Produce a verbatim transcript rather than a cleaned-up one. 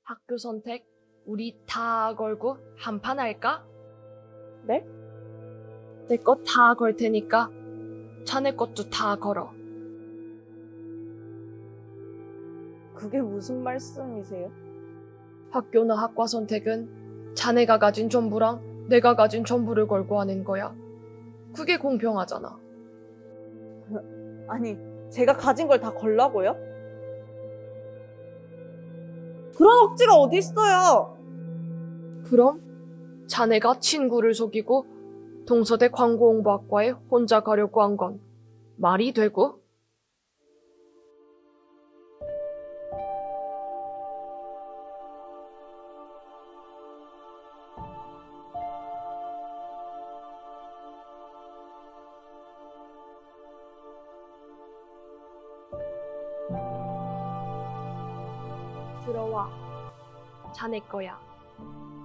학교 선택 우리 다 걸고 한판 할까? 네? 내 것 다 걸 테니까 자네 것도 다 걸어. 그게 무슨 말씀이세요? 학교나 학과 선택은 자네가 가진 전부랑 내가 가진 전부를 걸고 하는 거야. 그게 공평하잖아. 아니, 제가 가진 걸 다 걸라고요? 그런 억지가 어디 있어요? 그럼 자네가 친구를 속이고 동서대 광고홍보학과에 혼자 가려고 한 건 말이 되고? 들어와. 자네 거야.